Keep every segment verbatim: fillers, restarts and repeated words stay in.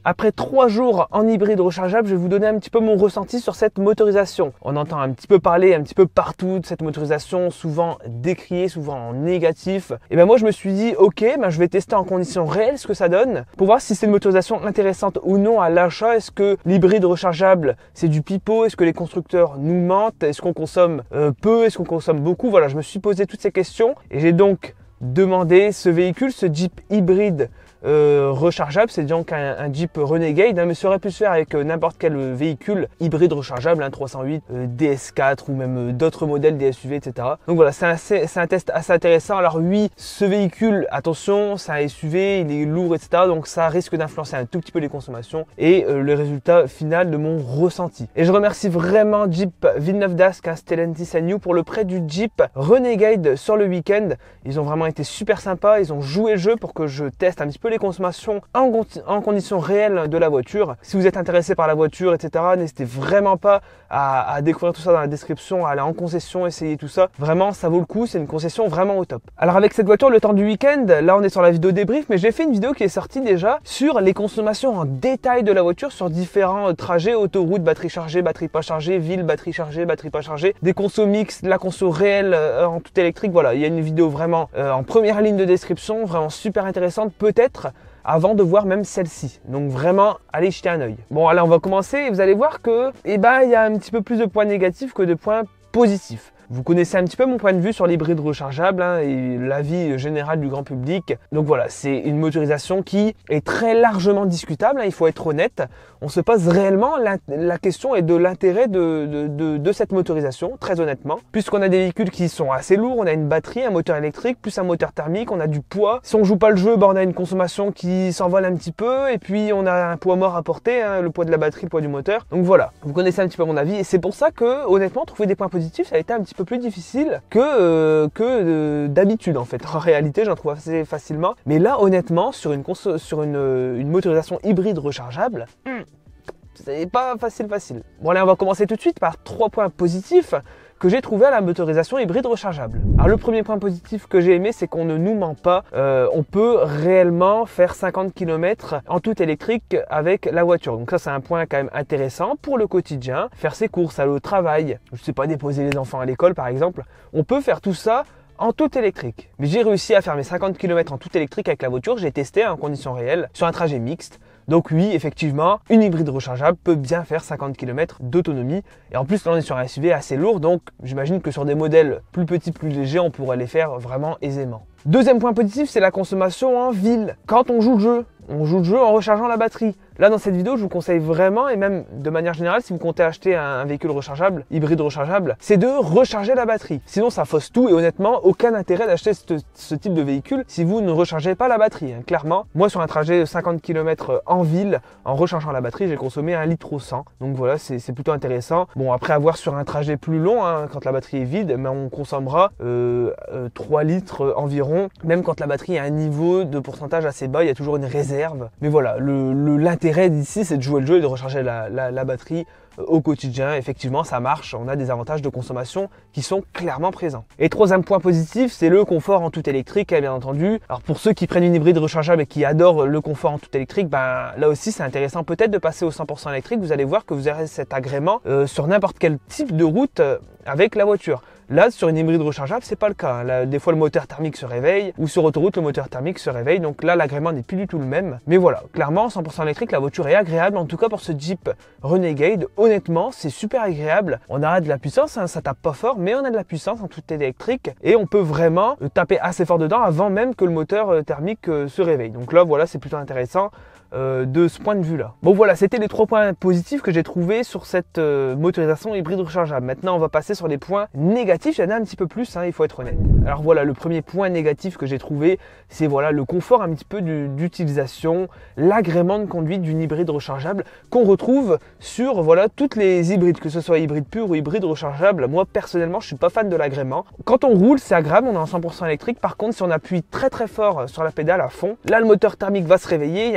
Après trois jours en hybride rechargeable, je vais vous donner un petit peu mon ressenti sur cette motorisation. On entend un petit peu parler un petit peu partout de cette motorisation, souvent décriée, souvent en négatif. Et ben moi je me suis dit ok, ben je vais tester en conditions réelles ce que ça donne pour voir si c'est une motorisation intéressante ou non à l'achat. Est-ce que l'hybride rechargeable c'est du pipeau? Est-ce que les constructeurs nous mentent? Est-ce qu'on consomme euh, peu? Est-ce qu'on consomme beaucoup? Voilà, je me suis posé toutes ces questions et j'ai donc demandé ce véhicule, ce Jeep hybride Euh, rechargeable. C'est donc un, un Jeep Renegade, hein, mais ça aurait pu se faire avec euh, n'importe quel euh, véhicule hybride rechargeable, hein, trois cent huit, euh, D S quatre ou même euh, d'autres modèles des S U V, et cetera. Donc voilà, c'est un, un test assez intéressant. Alors oui, ce véhicule, attention, c'est un S U V, il est lourd, et cetera. Donc ça risque d'influencer un tout petit peu les consommations et euh, le résultat final de mon ressenti. Et je remercie vraiment Jeep Villeneuve d'Ascq, hein, Stellantis and You pour le prêt du Jeep Renegade sur le week-end. Ils ont vraiment été super sympas, ils ont joué le jeu pour que je teste un petit peu les consommations en, en conditions réelles de la voiture. Si vous êtes intéressé par la voiture, et cetera, n'hésitez vraiment pas à, à découvrir tout ça dans la description, à aller en concession, essayer tout ça. Vraiment, ça vaut le coup, c'est une concession vraiment au top. Alors avec cette voiture, le temps du week-end, là on est sur la vidéo débrief, mais j'ai fait une vidéo qui est sortie déjà sur les consommations en détail de la voiture, sur différents trajets, autoroute, batterie chargée, batterie pas chargée, ville, batterie chargée, batterie pas chargée, des consos mix, de la conso réelle euh, en tout électrique. Voilà, il y a une vidéo vraiment euh, en première ligne de description, vraiment super intéressante, peut-être avant de voir même celle-ci. Donc vraiment, allez jeter un œil. Bon, allez, on va commencer et vous allez voir que, eh ben, il y a un petit peu plus de points négatifs que de points positifs. Vous connaissez un petit peu mon point de vue sur l'hybride rechargeable, hein, et l'avis général du grand public. Donc voilà, c'est une motorisation qui est très largement discutable, hein, il faut être honnête. On se pose réellement la, la question et de l'intérêt de, de, de, de cette motorisation, très honnêtement. Puisqu'on a des véhicules qui sont assez lourds, on a une batterie, un moteur électrique, plus un moteur thermique, on a du poids. Si on joue pas le jeu, ben on a une consommation qui s'envole un petit peu, et puis on a un poids mort à porter, hein, le poids de la batterie, le poids du moteur. Donc voilà, vous connaissez un petit peu mon avis, et c'est pour ça que, honnêtement, trouver des points positifs, ça a été un petit peu plus difficile que, euh, que euh, d'habitude en fait. En réalité, j'en trouve assez facilement. Mais là, honnêtement, sur une, sur une, une motorisation hybride rechargeable, hmm, c'est pas facile facile. Bon allez, on va commencer tout de suite par trois points positifs que j'ai trouvé à la motorisation hybride rechargeable. Alors le premier point positif que j'ai aimé, c'est qu'on ne nous ment pas. Euh, on peut réellement faire cinquante kilomètres en tout électrique avec la voiture. Donc ça, c'est un point quand même intéressant pour le quotidien. Faire ses courses, aller au travail, je sais pas, déposer les enfants à l'école par exemple. On peut faire tout ça en tout électrique. Mais j'ai réussi à faire mes cinquante kilomètres en tout électrique avec la voiture. J'ai testé en conditions réelles sur un trajet mixte. Donc oui, effectivement, une hybride rechargeable peut bien faire cinquante kilomètres d'autonomie. Et en plus, là, on est sur un S U V assez lourd, donc j'imagine que sur des modèles plus petits, plus légers, on pourrait les faire vraiment aisément. Deuxième point positif, c'est la consommation en ville. Quand on joue le jeu, on joue le jeu en rechargeant la batterie. Là, dans cette vidéo, je vous conseille vraiment, et même de manière générale, si vous comptez acheter un, un véhicule rechargeable, hybride rechargeable, c'est de recharger la batterie. Sinon, ça fausse tout et honnêtement, aucun intérêt d'acheter ce, ce type de véhicule si vous ne rechargez pas la batterie. Hein. Clairement, moi, sur un trajet de cinquante kilomètres en ville, en rechargeant la batterie, j'ai consommé un litre au cent. Donc voilà, c'est plutôt intéressant. Bon, après avoir sur un trajet plus long, hein, quand la batterie est vide, mais on consommera euh, euh, trois litres environ. Même quand la batterie a un niveau de pourcentage assez bas, il y a toujours une réserve. Mais voilà, l'intérêt d'ici, c'est de jouer le jeu et de recharger la, la, la batterie au quotidien. Effectivement, ça marche. On a des avantages de consommation qui sont clairement présents. Et troisième point positif, c'est le confort en tout électrique, bien entendu. Alors pour ceux qui prennent une hybride rechargeable et qui adorent le confort en tout électrique, ben là aussi c'est intéressant peut-être de passer au cent pour cent électrique. Vous allez voir que vous aurez cet agrément euh, sur n'importe quel type de route euh, avec la voiture. Là, sur une hybride rechargeable, c'est pas le cas. Là, des fois, le moteur thermique se réveille, ou sur autoroute, le moteur thermique se réveille. Donc là, l'agrément n'est plus du tout le même. Mais voilà, clairement, cent pour cent électrique, la voiture est agréable. En tout cas, pour ce Jeep Renegade, honnêtement, c'est super agréable. On a de la puissance, hein, ça tape pas fort, mais on a de la puissance en tout électrique. Et on peut vraiment taper assez fort dedans avant même que le moteur thermique se réveille. Donc là, voilà, c'est plutôt intéressant. Euh, de ce point de vue là. Bon voilà, c'était les trois points positifs que j'ai trouvés sur cette euh, motorisation hybride rechargeable. Maintenant on va passer sur les points négatifs, il y en a un petit peu plus, hein, il faut être honnête. Alors voilà, le premier point négatif que j'ai trouvé, c'est voilà le confort un petit peu d'utilisation, l'agrément de conduite d'une hybride rechargeable qu'on retrouve sur voilà toutes les hybrides, que ce soit hybride pur ou hybride rechargeable. Moi personnellement je suis pas fan de l'agrément. Quand on roule c'est agréable, on est en cent pour cent électrique. Par contre si on appuie très très fort sur la pédale à fond, là le moteur thermique va se réveiller, il y a un petit délai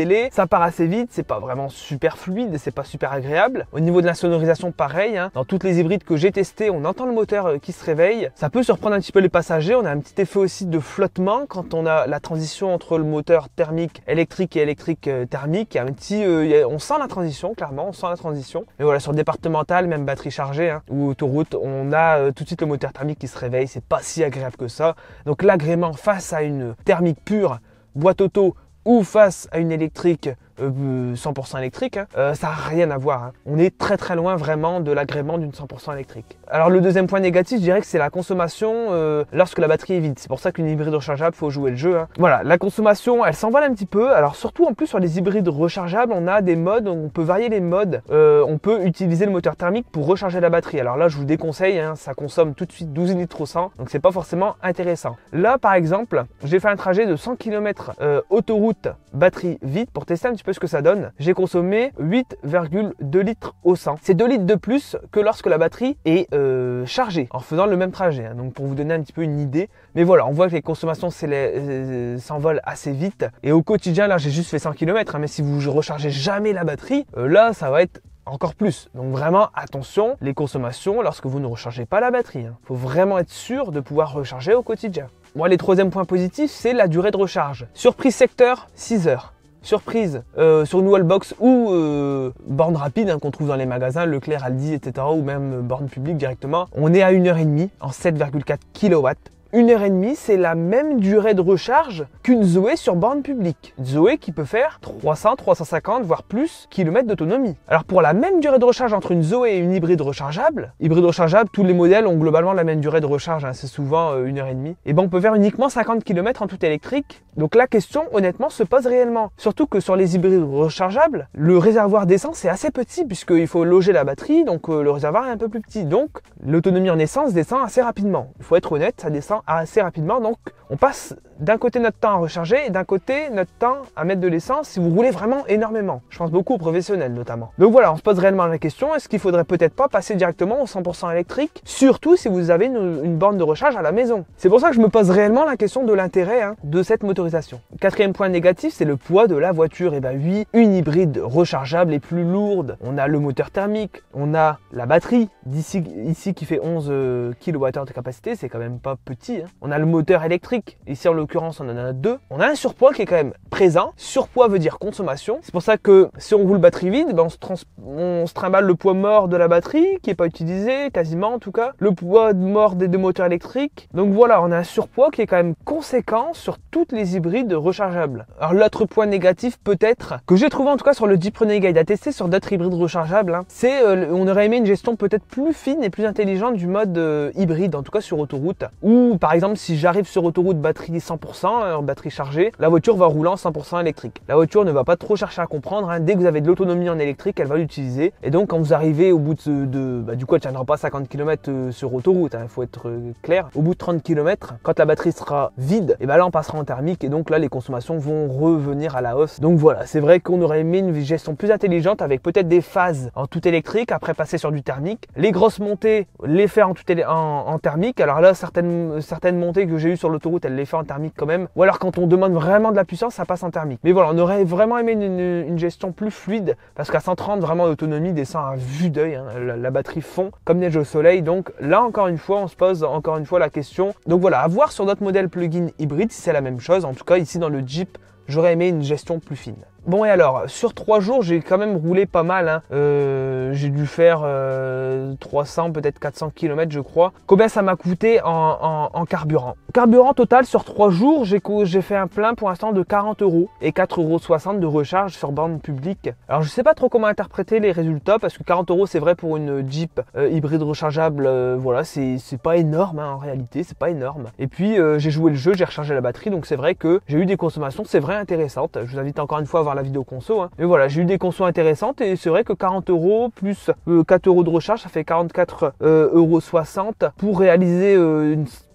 accélé, ça part assez vite, c'est pas vraiment super fluide, c'est pas super agréable. Au niveau de la sonorisation, pareil, hein. Dans toutes les hybrides que j'ai testés, on entend le moteur qui se réveille. Ça peut surprendre un petit peu les passagers. On a un petit effet aussi de flottement quand on a la transition entre le moteur thermique électrique et électrique euh, thermique. Il y a un petit, euh, il y a, on sent la transition, clairement, on sent la transition. Mais voilà, sur le départemental, même batterie chargée, hein, ou autoroute, on a euh, tout de suite le moteur thermique qui se réveille. C'est pas si agréable que ça. Donc l'agrément face à une thermique pure, boîte auto, ou face à une électrique euh, cent pour cent électrique, hein, euh, ça n'a rien à voir. Hein. On est très très loin vraiment de l'agrément d'une cent pour cent électrique. Alors le deuxième point négatif, je dirais que c'est la consommation euh, lorsque la batterie est vide. C'est pour ça qu'une hybride rechargeable, faut jouer le jeu. Hein. Voilà, la consommation, elle s'envole un petit peu. Alors surtout en plus sur les hybrides rechargeables, on a des modes, on peut varier les modes. Euh, on peut utiliser le moteur thermique pour recharger la batterie. Alors là, je vous déconseille, hein, ça consomme tout de suite douze litres au cent, donc c'est pas forcément intéressant. Là, par exemple, j'ai fait un trajet de cent kilomètres euh, autoroute batterie vide pour tester un petit peu ce que ça donne. J'ai consommé huit virgule deux litres au cent. C'est deux litres de plus que lorsque la batterie est euh, chargée en faisant le même trajet. Hein. Donc pour vous donner un petit peu une idée. Mais voilà, on voit que les consommations euh, s'envolent assez vite. Et au quotidien, là, j'ai juste fait cent kilomètres. Hein, mais si vous rechargez jamais la batterie, euh, là, ça va être encore plus. Donc vraiment attention, les consommations lorsque vous ne rechargez pas la batterie. Il faut vraiment être sûr de pouvoir recharger au quotidien. Moi, les troisième points positifs, c'est la durée de recharge. Surprise secteur, six heures. Surprise euh, sur une wallbox ou euh, borne rapide hein, qu'on trouve dans les magasins, Leclerc, Aldi, et cetera. Ou même euh, borne publique directement. On est à une heure trente en sept virgule quatre kilowatts. Une heure trente, c'est la même durée de recharge qu'une Zoé sur borne publique. Zoé qui peut faire trois cents, trois cent cinquante, voire plus kilomètres d'autonomie. Alors pour la même durée de recharge entre une Zoé et une hybride rechargeable, hybride rechargeable, tous les modèles ont globalement la même durée de recharge, hein, c'est souvent euh, une heure trente. Et ben on peut faire uniquement cinquante kilomètres en tout électrique. Donc la question, honnêtement, se pose réellement. Surtout que sur les hybrides rechargeables, le réservoir d'essence est assez petit puisqu'il faut loger la batterie, donc euh, le réservoir est un peu plus petit. Donc l'autonomie en essence descend assez rapidement. Il faut être honnête, ça descend assez rapidement, donc on passe d'un côté notre temps à recharger et d'un côté notre temps à mettre de l'essence si vous roulez vraiment énormément. Je pense beaucoup aux professionnels notamment. Donc voilà, on se pose réellement la question, est-ce qu'il faudrait peut-être pas passer directement au cent pour cent électrique, surtout si vous avez une, une borne de recharge à la maison. C'est pour ça que je me pose réellement la question de l'intérêt hein, de cette motorisation. Quatrième point négatif, c'est le poids de la voiture. Et ben oui, une hybride rechargeable est plus lourde. On a le moteur thermique, on a la batterie d'ici ici qui fait onze kilowattheures de capacité, c'est quand même pas petit. Hein. On a le moteur électrique, ici en l'occurrence on en a deux. On a un surpoids qui est quand même présent. Surpoids veut dire consommation. C'est pour ça que si on roule batterie vide, ben on, se trans on se trimballe le poids mort de la batterie qui n'est pas utilisé, quasiment en tout cas. Le poids mort des deux moteurs électriques. Donc voilà, on a un surpoids qui est quand même conséquent sur toutes les hybrides rechargeables. Alors l'autre point négatif peut-être, que j'ai trouvé en tout cas sur le Jeep Renegade à tester sur d'autres hybrides rechargeables, hein, c'est euh, on aurait aimé une gestion peut-être plus fine et plus intelligente du mode euh, hybride, en tout cas sur autoroute. Ou par exemple si j'arrive sur autoroute batterie cent pour cent, hein, batterie chargée, la voiture va rouler en cent pour cent électrique. La voiture ne va pas trop chercher à comprendre, hein, dès que vous avez de l'autonomie en électrique, elle va l'utiliser. Et donc quand vous arrivez au bout de, de bah, du coup elle ne tiendra pas cinquante kilomètres euh, sur autoroute, il hein, faut être euh, clair. Au bout de trente kilomètres, quand la batterie sera vide, et ben là on passera en thermique et donc là les consommations vont revenir à la hausse. Donc voilà, c'est vrai qu'on aurait aimé une gestion plus intelligente avec peut-être des phases en tout électrique, après passer sur du thermique. Les grosses montées, les faire en, tout en, en thermique. Alors là, certaines, certaines montées que j'ai eues sur l'autoroute, elles les fait en thermique quand même. Ou alors quand on demande vraiment de la puissance, ça passe en thermique. Mais voilà, on aurait vraiment aimé une, une, une gestion plus fluide parce qu'à cent trente, vraiment l'autonomie descend à vue d'œil. Hein. La, la batterie fond comme neige au soleil. Donc là, encore une fois, on se pose encore une fois la question. Donc voilà, à voir sur d'autres modèles plug-in hybrides si c'est la même chose. En tout cas, ici dans le Jeep, j'aurais aimé une gestion plus fine. Bon et alors, sur trois jours, j'ai quand même roulé pas mal. Hein. Euh, j'ai dû faire euh, trois cents, peut-être quatre cents kilomètres, je crois. Combien ça m'a coûté en, en, en carburant? Carburant total, sur trois jours, j'ai fait un plein pour l'instant de quarante euros et quatre euros soixante de recharge sur borne publique. Alors je sais pas trop comment interpréter les résultats parce que quarante euros c'est vrai pour une Jeep euh, hybride rechargeable, euh, voilà, c'est pas énorme hein, en réalité, c'est pas énorme. Et puis euh, j'ai joué le jeu, j'ai rechargé la batterie, donc c'est vrai que j'ai eu des consommations, c'est vrai intéressantes. Je vous invite encore une fois à voir la vidéo conso. Hein. Mais voilà, j'ai eu des consos intéressantes et c'est vrai que quarante euros plus euh, quatre euros de recharge, ça fait quarante-quatre euros soixante pour réaliser euh, une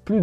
plus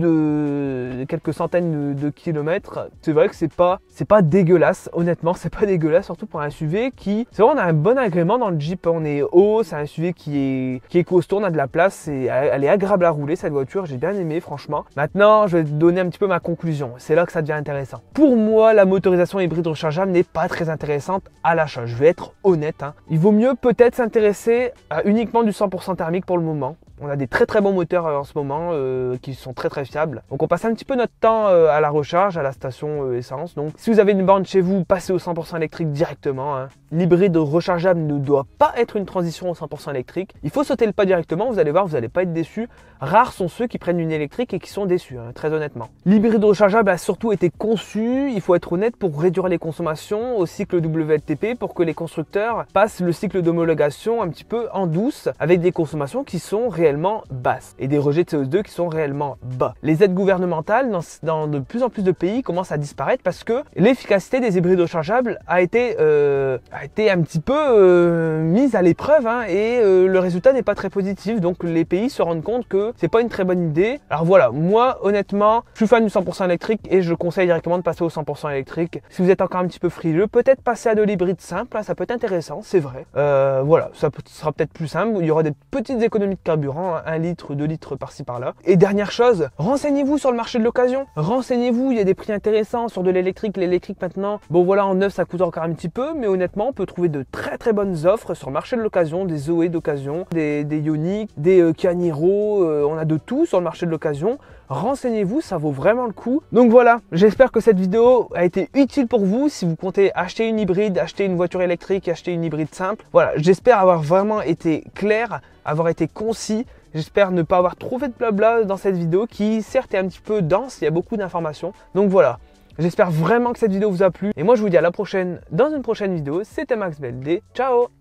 de quelques centaines de, de kilomètres. C'est vrai que c'est pas, c'est pas dégueulasse, honnêtement, c'est pas dégueulasse, surtout pour un S U V qui, c'est vrai, on a un bon agrément dans le Jeep, on est haut, c'est un S U V qui est, qui est costaud, on a de la place, et elle est agréable à rouler cette voiture, j'ai bien aimé franchement. Maintenant, je vais te donner un petit peu ma conclusion, c'est là que ça devient intéressant. Pour moi, la motorisation hybride rechargeable n'est pas très intéressante à l'achat, je vais être honnête, hein. Il vaut mieux peut-être s'intéresser à uniquement du cent pour cent thermique pour le moment. On a des très très bons moteurs euh, en ce moment euh, qui sont très très fiables. Donc on passe un petit peu notre temps euh, à la recharge, à la station euh, essence. Donc si vous avez une borne chez vous, passez au cent pour cent électrique directement, hein. L'hybride rechargeable ne doit pas être une transition au cent pour cent électrique. Il faut sauter le pas directement, vous allez voir, vous n'allez pas être déçu. Rares sont ceux qui prennent une électrique et qui sont déçus, hein, très honnêtement. L'hybride rechargeable a surtout été conçu, il faut être honnête, pour réduire les consommations au cycle W L T P pour que les constructeurs passent le cycle d'homologation un petit peu en douce avec des consommations qui sont réellement basses et des rejets de C O deux qui sont réellement bas. Les aides gouvernementales dans, dans de plus en plus de pays commencent à disparaître parce que l'efficacité des hybrides rechargeables a été, euh, a été un petit peu euh, mise à l'épreuve, hein, et euh, le résultat n'est pas très positif. Donc les pays se rendent compte que c'est pas une très bonne idée. Alors voilà, moi honnêtement, je suis fan du cent pour cent électrique et je conseille directement de passer au cent pour cent électrique. Si vous êtes encore un petit peu frileux, peut-être passer à de l'hybride simple, hein, ça peut être intéressant, c'est vrai. Euh, voilà, ça peut, sera peut-être plus simple. Il y aura des petites économies de carburant, hein, un litre, deux litres par-ci par-là. Et dernière chose, renseignez-vous sur le marché de l'occasion. Renseignez-vous, il y a des prix intéressants sur de l'électrique. L'électrique maintenant, bon voilà, en neuf ça coûte encore un petit peu, mais honnêtement on peut trouver de très très bonnes offres sur le marché de l'occasion, des Zoé d'occasion, des, des Ioniq, des euh, Kia Niro, euh, on a de tout sur le marché de l'occasion. Renseignez-vous, ça vaut vraiment le coup. Donc voilà, j'espère que cette vidéo a été utile pour vous si vous comptez acheter une hybride, acheter une voiture électrique, acheter une hybride simple. Voilà, j'espère avoir vraiment été clair, avoir été concis. J'espère ne pas avoir trop fait de blabla dans cette vidéo qui certes est un petit peu dense, il y a beaucoup d'informations. Donc voilà, j'espère vraiment que cette vidéo vous a plu. Et moi je vous dis à la prochaine dans une prochaine vidéo. C'était Max B L D, ciao!